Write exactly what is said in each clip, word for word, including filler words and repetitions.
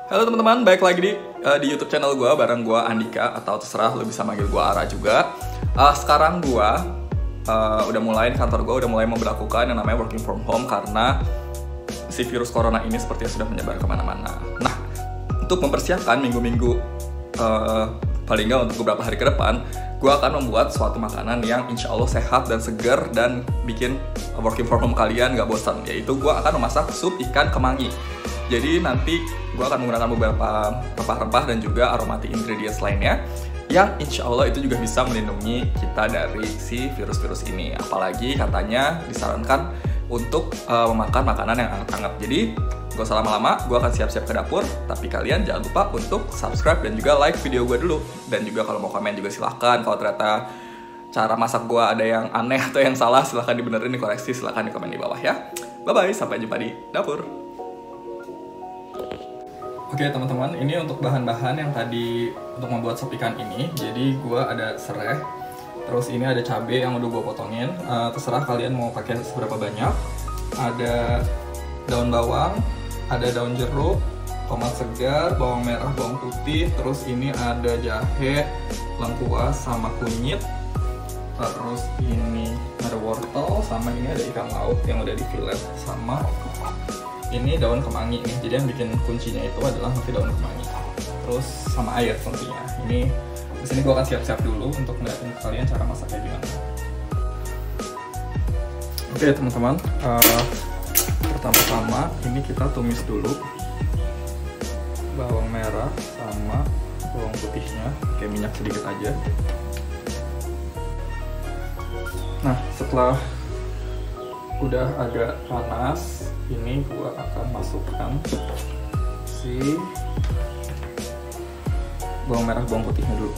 Halo teman-teman, balik lagi di, uh, di YouTube channel gue bareng gue Andika, atau terserah lo bisa manggil gue Ara juga. Uh, sekarang gue uh, udah mulai di kantor gue udah mulai memberlakukan yang namanya working from home karena si virus corona ini sepertinya sudah menyebar kemana-mana. Nah, untuk mempersiapkan minggu-minggu uh, paling nggak untuk beberapa hari ke depan, gue akan membuat suatu makanan yang insya Allah sehat dan segar dan bikin working from home kalian nggak bosan, yaitu gue akan memasak sup ikan kemangi. Jadi nanti gue akan menggunakan beberapa rempah-rempah dan juga aromatic ingredients lainnya yang insya Allah itu juga bisa melindungi kita dari si virus-virus ini. Apalagi katanya disarankan untuk uh, memakan makanan yang hangat-hangat. Jadi gak usah lama-lama, gue akan siap-siap ke dapur. Tapi kalian jangan lupa untuk subscribe dan juga like video gue dulu. Dan juga kalau mau komen juga silahkan. Kalau ternyata cara masak gue ada yang aneh atau yang salah, silahkan dibenerin, dikoreksi, silahkan di komen di bawah ya. Bye-bye, sampai jumpa di dapur. Oke teman-teman, ini untuk bahan-bahan yang tadi untuk membuat sop ikan ini. Jadi gue ada serai, terus ini ada cabai yang udah gue potongin. Uh, terserah kalian mau pakai seberapa banyak. Ada daun bawang, ada daun jeruk, tomat segar, bawang merah, bawang putih. Terus ini ada jahe, lengkuas, sama kunyit. Terus ini ada wortel, sama ini ada ikan laut yang udah di fillet, sama ini daun kemangi nih. Jadi yang bikin kuncinya itu adalah nanti daun kemangi. Terus sama air tentunya. Ini di sini gue akan siap-siap dulu untuk ngeliatin kalian cara masaknya gimana. Oke teman-teman, uh, pertama-tama ini kita tumis dulu bawang merah sama bawang putihnya, pakai minyak sedikit aja. Nah, setelah udah agak panas, ini gua akan masukkan si bawang merah bawang putihnya dulu.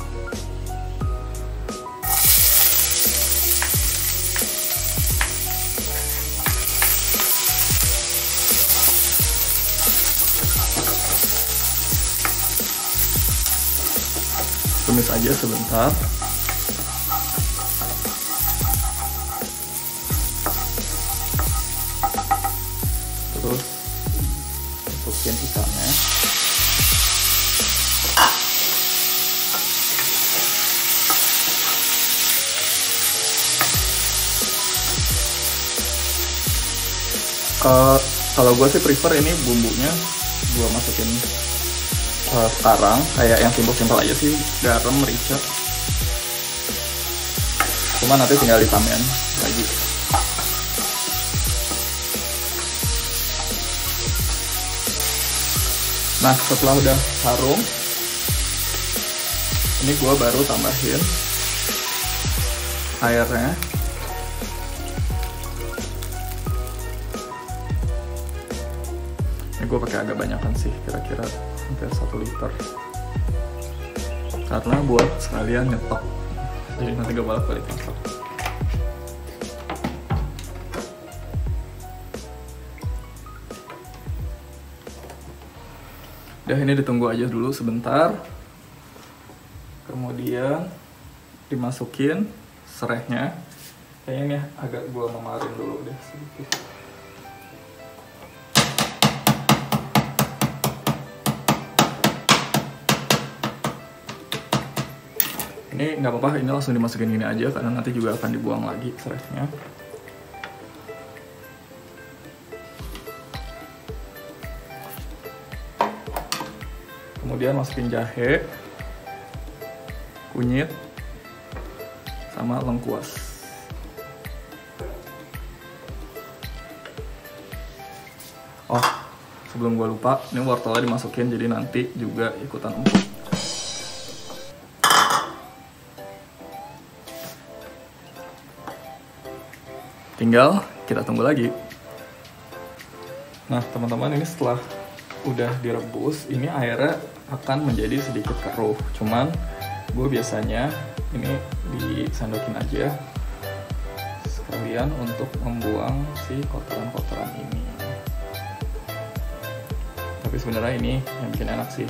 Tumis aja sebentar. Terus masukin ikannya. Uh, kalau gue sih prefer ini bumbunya gue masukin uh, sekarang, kayak yang simpel-simpel aja sih, garam, merica. Cuma nanti tinggal ditambahin lagi. Nah, setelah udah harum, ini gue baru tambahin airnya. Ini gue pakai agak banyakan sih, kira-kira hampir satu liter. Karena buat sekalian nyetok, jadi nanti gak bolak-balik masak. Udah, ini ditunggu aja dulu sebentar. Kemudian dimasukin serainya. Kayaknya ini agak gua memarin dulu deh sedikit. Ini nggak apa-apa, ini langsung dimasukin gini aja karena nanti juga akan dibuang lagi serainya. Kemudian masukin jahe, kunyit, sama lengkuas. Oh, sebelum gue lupa, ini wortelnya dimasukin jadi nanti juga ikutan empuk. Tinggal kita tunggu lagi. Nah teman-teman, ini setelah udah direbus, ini airnya akan menjadi sedikit keruh. Cuman gue biasanya ini disandokin aja sekalian untuk membuang si kotoran-kotoran ini. Tapi sebenarnya ini yang bikin enak sih.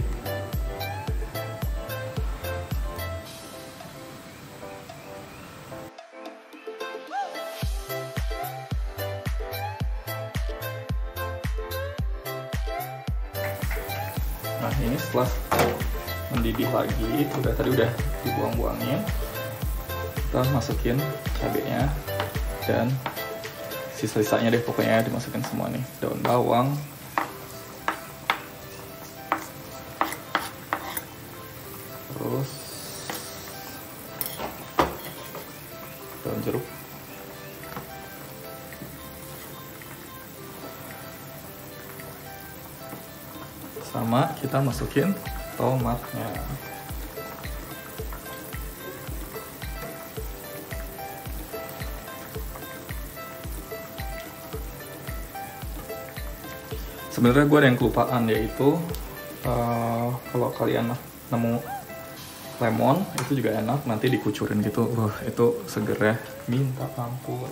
Nah ini setelah mendidih lagi, udah tadi udah dibuang-buangin, kita masukin cabenya dan sisa-sisanya deh pokoknya dimasukin semua nih. Daun bawang, terus daun jeruk, sama kita masukin tomatnya. Sebenarnya gue ada yang kelupaan, yaitu uh, kalau kalian nemu lemon itu juga enak, nanti dikucurin gitu. Wah, itu seger ya, minta ampun.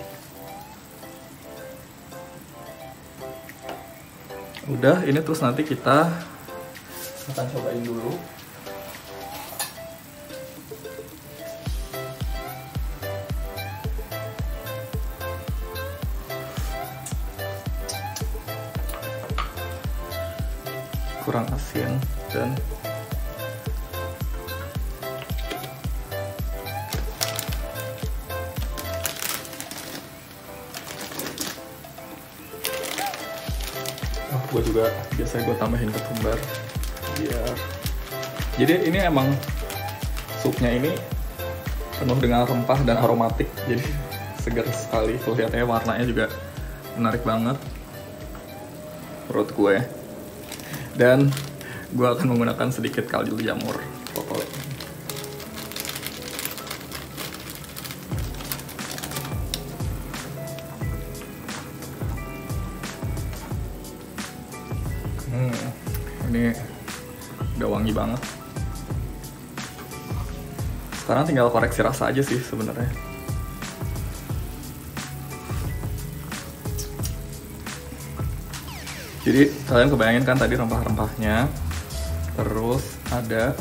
Udah, ini terus nanti kita akan cobain dulu. Kurang asin dan oh, gue juga biasanya gue tambahin ketumbar biar jadi ini emang supnya ini penuh dengan rempah dan aromatik, jadi segar sekali. Kelihatannya warnanya juga menarik banget menurut gue. Dan gue akan menggunakan sedikit kaldu jamur pokoknya. Hmm, ini udah wangi banget. Sekarang tinggal koreksi rasa aja sih sebenarnya. Jadi kalian kebayangin kan tadi rempah-rempahnya, terus ada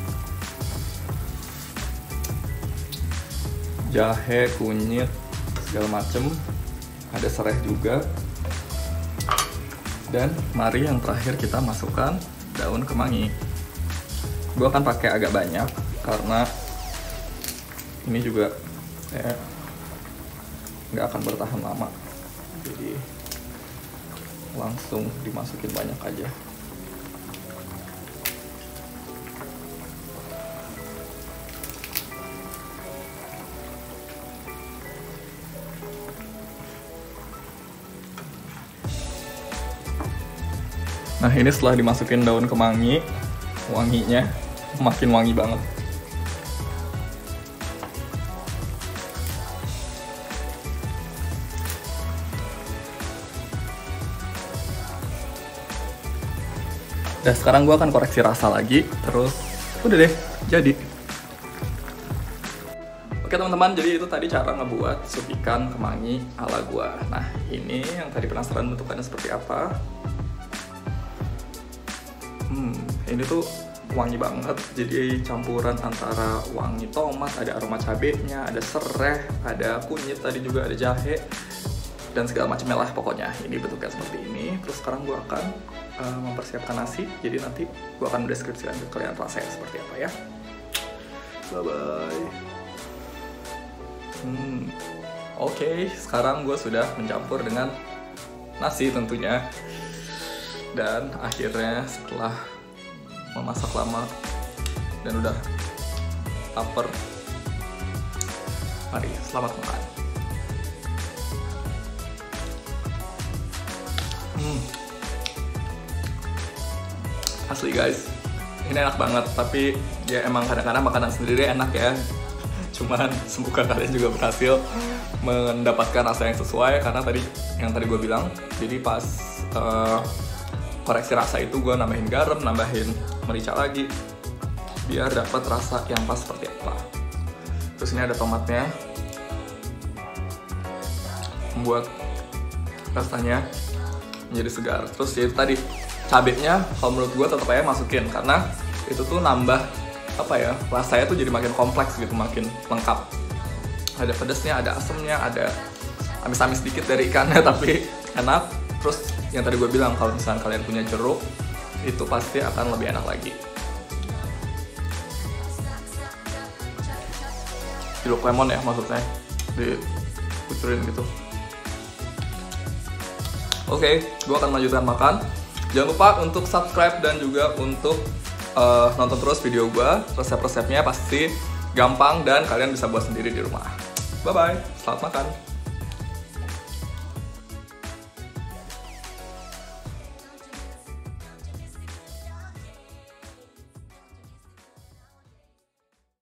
jahe, kunyit, segala macem, ada serai juga, dan mari yang terakhir kita masukkan daun kemangi. Gue akan pakai agak banyak karena ini juga eh, nggak akan bertahan lama, jadi langsung dimasukin banyak aja. Nah ini setelah dimasukin daun kemangi, wanginya makin wangi banget. Dan sekarang gue akan koreksi rasa lagi, terus udah deh, jadi. Oke teman-teman, jadi itu tadi cara ngebuat sup ikan kemangi ala gue. Nah ini yang tadi penasaran bentukannya seperti apa. Hmm, ini tuh wangi banget, jadi campuran antara wangi tomat, ada aroma cabenya, ada serai, ada kunyit, tadi juga ada jahe, dan segala macamnya lah pokoknya. Ini bentuknya seperti ini. Terus sekarang gue akan uh, mempersiapkan nasi, jadi nanti gue akan mendeskripsikan ke kalian rasanya seperti apa ya. Bye bye. Hmm, oke, okay, sekarang gue sudah mencampur dengan nasi tentunya. Dan akhirnya setelah memasak lama dan udah lapar, mari selamat makan. Hmm. Asli guys, ini enak banget. Tapi ya emang kadang-kadang makanan sendiri enak ya. Cuman semoga kalian juga berhasil mendapatkan rasa yang sesuai, karena tadi yang tadi gue bilang, jadi pas uh, koreksi rasa itu gue nambahin garam, nambahin merica lagi biar dapat rasa yang pas seperti apa. Terus ini ada tomatnya, membuat rasanya menjadi segar. Terus ya itu tadi cabenya, kalau menurut gue tetap aja masukin, karena itu tuh nambah apa ya, rasanya tuh jadi makin kompleks gitu, makin lengkap. Ada pedasnya, ada asemnya, ada amis-amis dikit dari ikannya tapi enak. Terus yang tadi gue bilang, kalau misalnya kalian punya jeruk, itu pasti akan lebih enak lagi. Jeruk lemon ya maksudnya, dikucurin gitu. Oke, gue akan melanjutkan makan. Jangan lupa untuk subscribe dan juga untuk uh, nonton terus video gue. Resep-resepnya pasti gampang dan kalian bisa buat sendiri di rumah. Bye-bye, selamat makan.